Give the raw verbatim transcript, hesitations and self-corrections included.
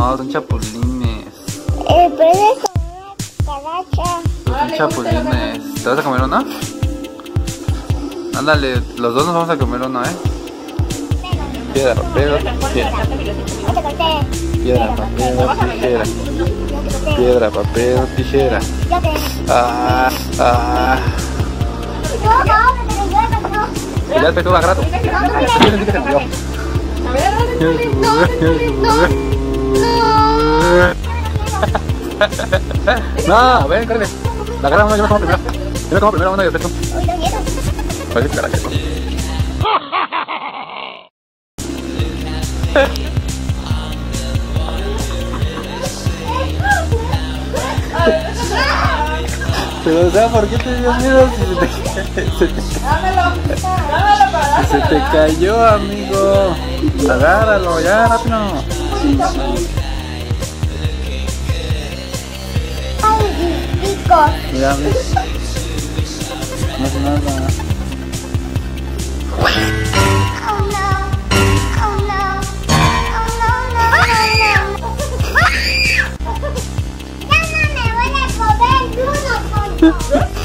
No, son chapulines. Eh, puedes comer cucaracha. Son chapulines. ¿Te vas a comer uno? Ándale, los dos nos vamos a comer uno, ¿eh? Piedra, papel, tijera. Piedra, papel, tijera. Piedra, papel, tijera. Ah, ah. Ya te tuvo a rato. No, ven, córrele. La agarra uno, yo me como primero. Yo me como primero uno y después tú. Parece que carajo. Pero, o sea, ¿por qué te dio miedo si se te, se te, si se te cayó, amigo? Agárralo, ya, rápido. Ay, pico. Mira, mira. No hace nada. Oh no. Oh no. Oh no, no, no, no. Ya no me voy a comer uno, coño.